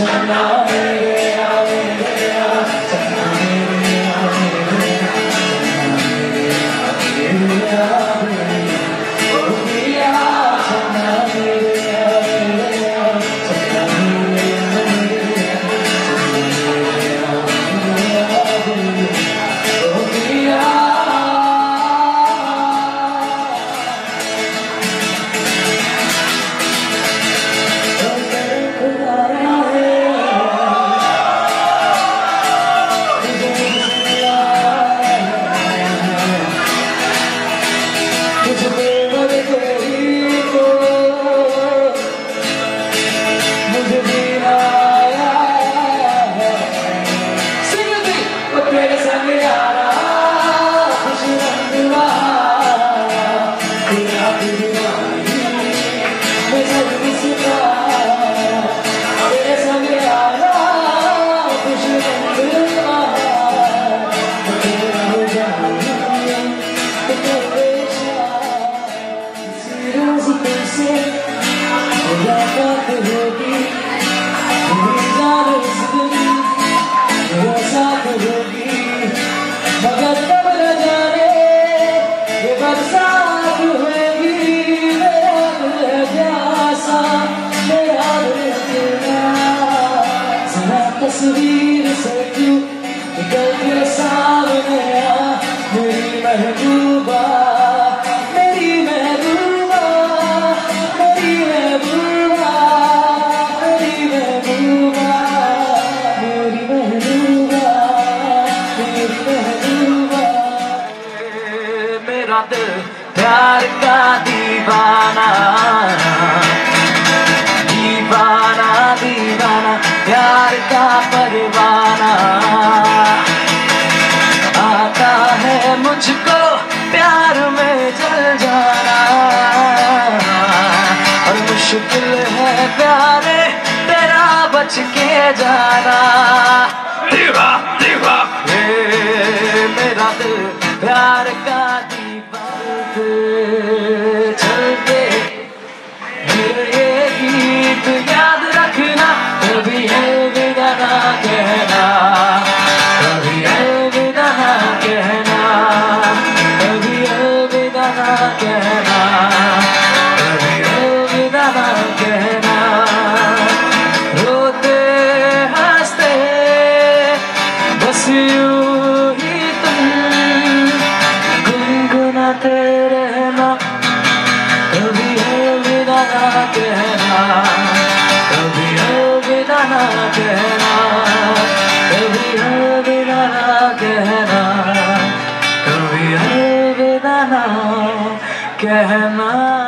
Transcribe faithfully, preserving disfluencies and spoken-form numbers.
चन्ना मेरे आ मेरे आ चन्ना मेरे आ मेरे आ चन्ना मेरे आ मेरे आ ओ पिया चन्ना मेरे आ मेरे आ चन्ना मेरे आ मेरे आ ओ पिया मगर कब न जाने ये बरसात होगी मेरा दिल प्यासा मेरा दिल प्यासा जरा तस्वीर से क्यों निकल के सामने आ मेरी महबूबा मेरी महबूबा मेरी महबूबा मेरी महबूबा मेरी महबूबा मेरी महबूबा मेरा दिल प्यार का दीवाना दीवाना दीवाना प्यार का परवाना आता है मुझको प्यार में जल जाना और मुश्किल है प्यारे तेरा बच के जाना दीवा दीवा मेरा दिल प्यार का दीवाना चलते ये गीत याद रखना कभी अलविदा ना कहना कभी अलविदा ना कहना कभी अलविदा ना कहना कभी अलविदा ना कहना रोते हंसते बस यूं ही तुम गुनगुनाते रहना कभी अलविदा ना कहना कभी अलविदा ना कहना कभी अलविदा ना कहना कभी अलविदा ना कहना।